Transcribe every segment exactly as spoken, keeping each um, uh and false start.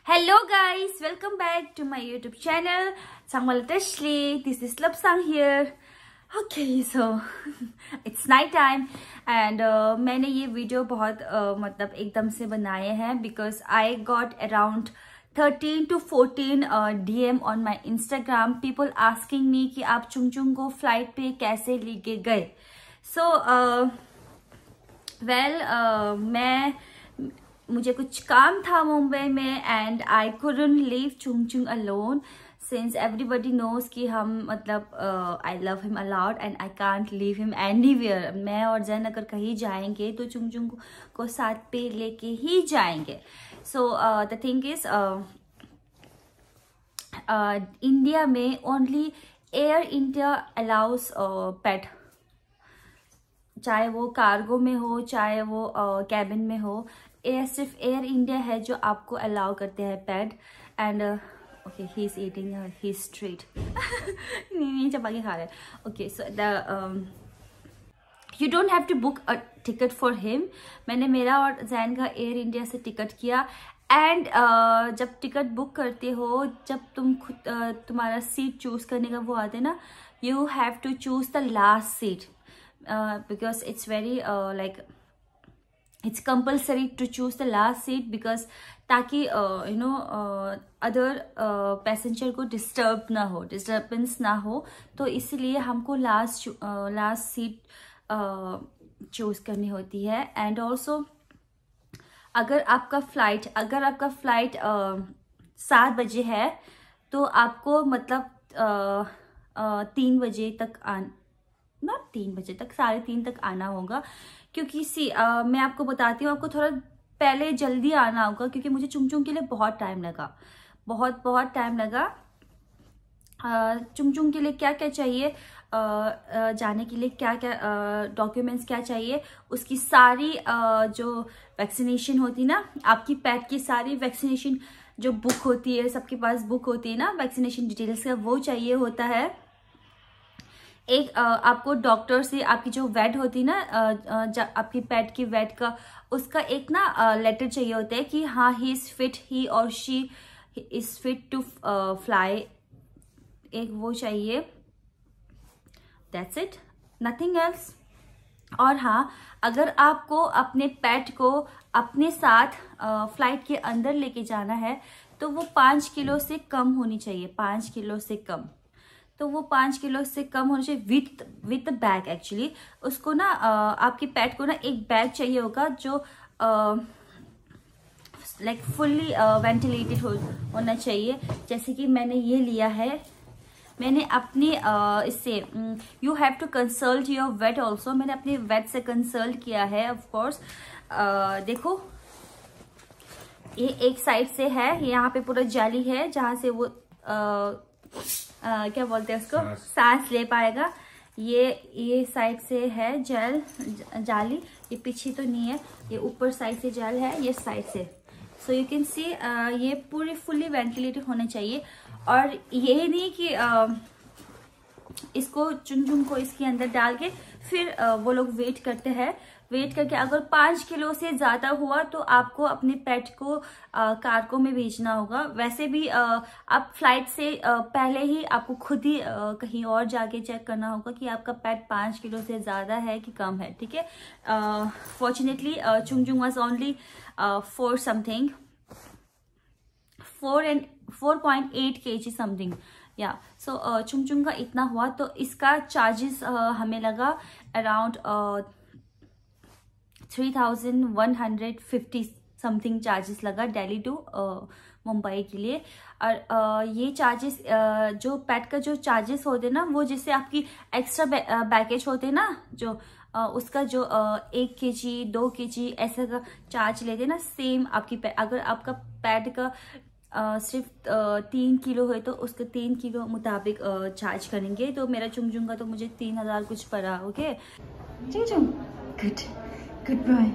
Hello guys, welcome back to my YouTube channel. Sangmalatashli, this is Lapsang here. Okay, so it's night time and uh, मैंने ये video बहुत uh, मतलब एकदम से बनाए हैं because I got around thirteen to fourteen uh, D M on my Instagram. People asking me कि आप चुंगचुंग को फ्लाइट पे कैसे लेके गए. So uh, well uh, मैं मुझे कुछ काम था मुंबई में and I couldn't leave चुंगचुंग alone since everybody knows कि हम मतलब uh, I love him a lot and I can't leave him anywhere. मैं और जैन अगर कहीं जाएंगे तो चुंगचुंग को साथ पे लेके ही जाएंगे. So uh, the thing is uh, uh, India में only Air India allows uh, pet. चाहे वो कार्गो में हो चाहे वो कैबिन uh, में हो, एयर सिर्फ एयर इंडिया है जो आपको अलाउ करते हैं pet. And okay he is eating he street नहीं नहीं चपाके खा रहे हैं. Okay so the you don't have to book a ticket for him. मैंने मेरा और जैन का एयर इंडिया से टिकट किया. एंड uh, जब टिकट बुक करते हो, जब तुम खुद uh, तुम्हारा सीट चूज करने का वो आते हैं ना, you have to choose the last seat because it's very like it's compulsory to choose the last seat because ताकि यू नो अदर पैसेंजर को डिस्टर्ब ना हो, डिस्टर्बेंस ना हो, तो इसलिए हमको लास्ट लास्ट सीट चूज करनी होती है. एंड ऑल्सो अगर आपका फ्लाइट अगर आपका फ्लाइट सात बजे है तो आपको मतलब uh, uh, तीन बजे तक आन ना तीन बजे तक साढ़े तीन तक आना होगा. क्योंकि सी आ, मैं आपको बताती हूँ, आपको थोड़ा पहले जल्दी आना होगा क्योंकि मुझे चुंगचुंग के लिए बहुत टाइम लगा, बहुत बहुत टाइम लगा. चुंगचुंग के लिए क्या क्या चाहिए, आ, आ, जाने के लिए क्या क्या डॉक्यूमेंट्स क्या चाहिए, उसकी सारी आ, जो वैक्सीनेशन होती ना, आपकी पेट की सारी वैक्सीनेशन जो बुक होती है, सबके पास बुक होती है ना वैक्सीनेशन डिटेल्स का, वो चाहिए होता है. एक आ, आपको डॉक्टर से आपकी जो वेट होती ना, आ, आपकी पेट की वेट का, उसका एक ना आ, लेटर चाहिए होता है कि हाँ ही इज फिट, ही और she is fit to fly. एक वो चाहिए, दैट्स इट, नथिंग एल्स. और हाँ, अगर आपको अपने पेट को अपने साथ फ्लाइट के अंदर लेके जाना है तो वो पाँच किलो से कम होनी चाहिए, पाँच किलो से कम. तो वो पाँच किलो से कम होना चाहिए विथ विथ बैग. एक्चुअली उसको ना आपकी पेट को ना एक बैग चाहिए होगा जो लाइक फुल्ली वेंटिलेटेड हो होना चाहिए. जैसे कि मैंने ये लिया है, मैंने अपनी uh, इससे you have to consult your vet also. मैंने अपने वेट से कंसल्ट किया है ऑफ कोर्स. uh, देखो ये एक साइड से है, यहाँ पे पूरा जाली है जहाँ से वो uh, Uh, क्या बोलते हैं उसको, सांस ले पाएगा. ये ये साइड से है जेल जाली, ये पीछे तो नहीं है, ये ऊपर साइड से जेल है, ये साइड से. सो यू कैन सी ये पूरी फुल्ली वेंटिलेटेड होने चाहिए. और ये नहीं कि uh, इसको चुंगचुंग को इसके अंदर डाल के फिर uh, वो लोग वेट करते हैं. वेट करके अगर पाँच किलो से ज़्यादा हुआ तो आपको अपने पेट को आ, कार्गो में भेजना होगा. वैसे भी आ, आप फ्लाइट से आ, पहले ही आपको खुद ही आ, कहीं और जाके चेक करना होगा कि आपका पेट पाँच किलो से ज़्यादा है कि कम है. ठीक है. Fortunately Chungchung was only four something four and four point eight K G something या. सो चुंगचुंग का इतना हुआ तो इसका चार्जेस uh, हमें लगा around three thousand one hundred fifty something charges लगा दिल्ली टू मुंबई के लिए. और uh, ये चार्जेस uh, जो पेट का जो चार्जेस होते हैं ना, वो जैसे आपकी एक्स्ट्रा बैगेज होते हैं ना, जो uh, उसका जो uh, एक के जी दो के जी ऐसा का चार्ज लेते हैं ना, सेम आपकी पेट. अगर आपका पेट का Uh, सिर्फ uh, तीन किलो है तो उसके तीन किलो मुताबिक uh, चार्ज करेंगे. तो मेरा चुंगचुंग का तो मुझे तीन हजार कुछ पड़ा. Okay Chungchung, good good boy.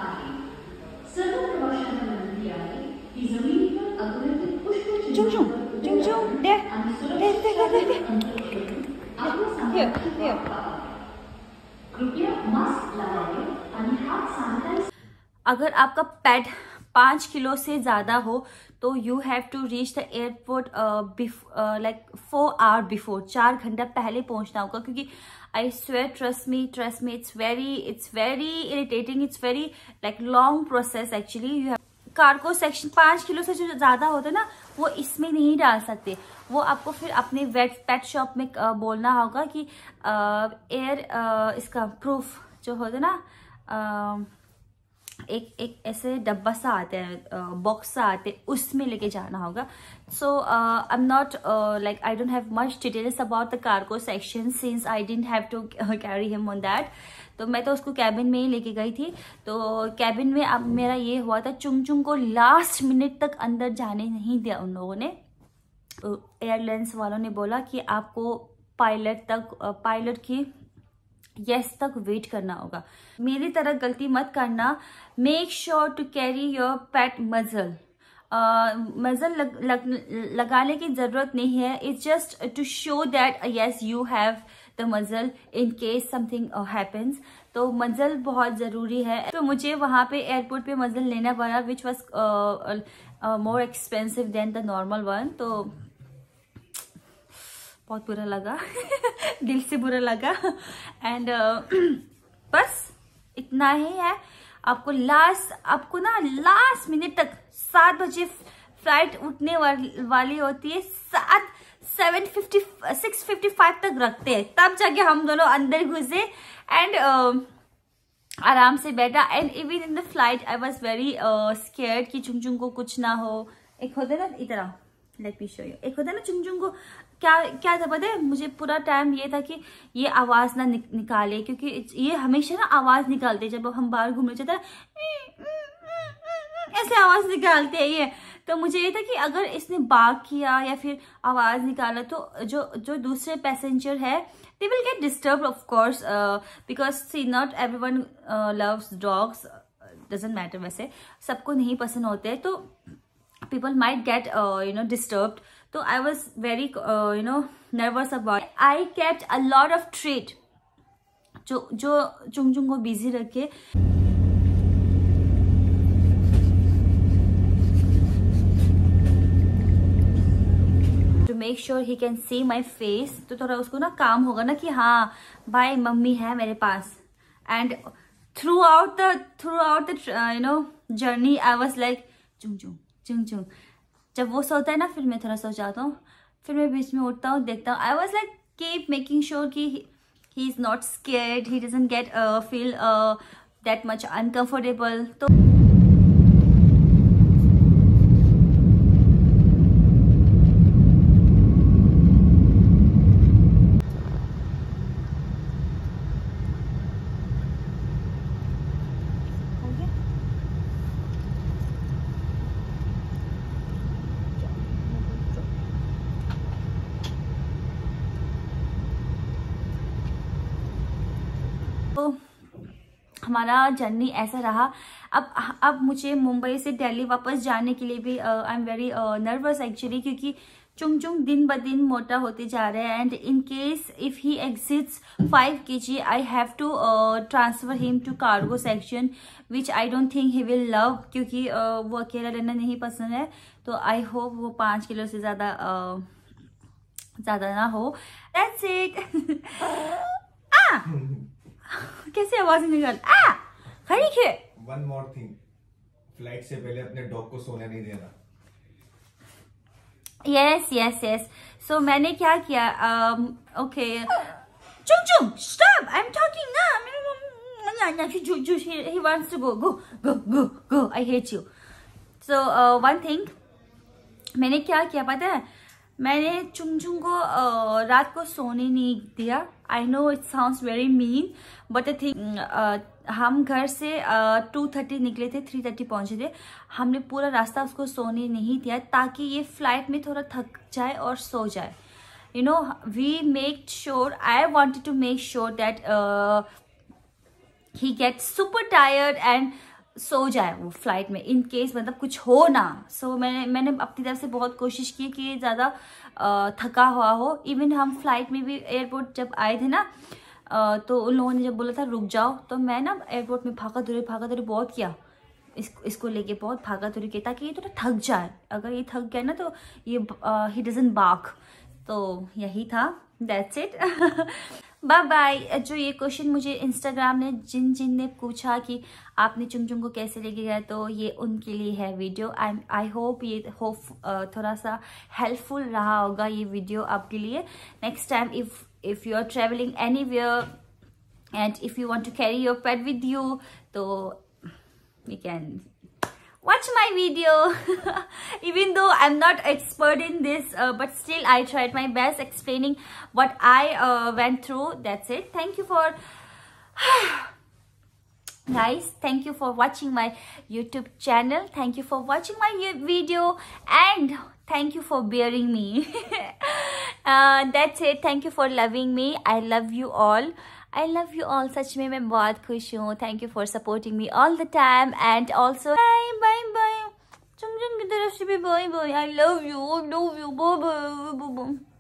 Chungchung Chung Chung दे दे दे दे दे here here अगर आपका पेट पाँच किलो से ज़्यादा हो तो you have to reach the airport like four hour before, चार घंटा पहले पहुंचना होगा, क्योंकि I swear trust me trust me it's very it's very irritating, it's very like long process actually. You have cargo section पाँच kilo से जो ज़्यादा होता है ना वो इसमें नहीं डाल सकते, वो आपको फिर अपने वेट पेट शॉप में uh, बोलना होगा कि एयर uh, uh, इसका प्रूफ जो होता है ना uh, एक एक ऐसे डब्बा सा आते हैं, बॉक्स सा आते हैं, उसमें लेके जाना होगा। So I am not like I don't have much details about the cargo section since I didn't have to carry him on that. तो मैं तो उसको कैबिन में ही लेके गई थी। तो कैबिन में अब मेरा ये हुआ था, चुंग चुंग को लास्ट मिनट तक अंदर जाने नहीं दिया उन लोगों ने। एयरलाइंस वालों ने बोला कि आपको पायलट तक पायलट की यस तक वेट करना होगा। मेरी तरह गलती मत करना। Make sure to carry your pet muzzle. Muzzle लग, लग, लगाने की जरूरत नहीं है, it's just to show that yes you have the muzzle in case something happens. तो मजल बहुत जरूरी है। तो मुझे वहां पे एयरपोर्ट पे मजल लेना पड़ा which was more expensive than the normal one. तो बहुत बुरा लगा दिल से बुरा लगा। एंड uh, बस इतना ही है। आपको लास्ट आपको ना लास्ट मिनट तक सात बजे फ्लाइट उठने वाली होती है, सात seven fifty six fifty five तक रखते हैं, तब जाके हम दोनों अंदर घुसे एंड uh, आराम से बैठा। And even in the flight I was very scared कि चुंग चुंग को कुछ ना हो। एक होता है ना इतना, लेट मी शो यू, एक होता है ना चुंग चुंग को क्या क्या था पता है, मुझे पूरा टाइम ये था कि ये आवाज ना नि, निकाले, क्योंकि ये हमेशा ना आवाज निकालते जब हम बाहर घूमने जाते हैं, ऐसे आवाज निकालते हैं ये। तो मुझे ये था कि अगर इसने बाग किया या फिर आवाज निकाला तो जो जो दूसरे पैसेंजर है they will get disturb of course, because see not everyone loves dogs, doesn't matter, वैसे सबको नहीं पसंद होते, तो people might get uh, you know disturbed. So I was very uh, you know nervous about it. I kept a lot of treat जो जो चुंग चुंग को busy रखे। to make sure he can see my face, तो थोड़ा उसको ना काम होगा ना कि हाँ भाई मम्मी है मेरे पास। And throughout the throughout the uh, you know journey I was like चुंग चुंग चुंग चुंग। जब वो सोता है ना फिर मैं थोड़ा सो जाता हूँ, फिर मैं बीच में उठता हूँ, देखता हूँ। I was like keep making sure कि he is not scared, he doesn't get feel that much uncomfortable. तो तो हमारा जर्नी ऐसा रहा। अब अब मुझे मुंबई से दिल्ली वापस जाने के लिए भी I am very nervous actually, क्योंकि चुंग चुंग दिन ब दिन मोटा होते जा रहे हैं। And in case if he exceeds five K G I have to transfer him to cargo section which I don't think he will love, क्योंकि uh, वो अकेला रहना नहीं पसंद है। तो आई होप वो पाँच किलो से ज़्यादा uh, ज़्यादा ना हो। That's it. आ कैसे आवाज निकल आ खड़ी है। वन मोर थिंग, फ्लाइट से पहले अपने डॉग को सोने नहीं देना। Yes yes yes. सो मैंने क्या किया, okay Chung Chung stop, I am talking ना, he wants to go go go go go I hate you. So uh, one thing मैंने क्या किया पता है, मैंने चुंग चुंग को uh, रात को सोने नहीं दिया। I know it sounds very mean but I think हम घर से टू थर्टी निकले थे, थ्री थर्टी पहुंचे थे। हमने पूरा रास्ता उसको सोने नहीं दिया ताकि ये फ्लाइट में थोड़ा थक जाए और सो जाए। You know we make sure, I wanted to make sure that he gets super tired and सो जाए वो फ्लाइट में, इन केस मतलब कुछ हो ना। सो so, मैंने मैंने अपनी तरफ से बहुत कोशिश की कि ये ज़्यादा थका हुआ हो। इवन हम फ्लाइट में भी एयरपोर्ट जब आए थे ना, uh, तो उन लोगों ने जब बोला था रुक जाओ, तो मैं ना एयरपोर्ट में भागा दौड़ी भागा दौड़ी बहुत किया, इसको इसको लेके बहुत भागा दौड़ी किया ताकि ये थोड़ा थक जाए। अगर ये थक गया ना तो ये ही डजंट बार्क। तो यही था, दैट्स इट। Bye bye. जो ये क्वेश्चन मुझे इंस्टाग्राम ने जिन जिन ने पूछा कि आपने चुंग चुंग को कैसे लेके गया, तो ये उनके लिए है वीडियो। आई आई होप ये होप थोड़ा सा हेल्पफुल रहा होगा ये वीडियो आपके लिए। Next time if if you are travelling anywhere and if you want to carry your pet with you, तो you can watch my video. Even though I'm not expert in this, uh, but still I tried my best explaining what I uh, went through. That's it. Thank you for guys, thank you for watching my YouTube channel. Thank you for watching my video, and thank you for bearing me. uh, that's it. Thank you for loving me. I love you all. I love you all. सच में मैं बहुत खुश हूँ. Thank you for supporting me all the time, and also bye bye bye. चुंग चुंग की तरफ से भी bye bye. I love you. I love you. Bye bye bye bye.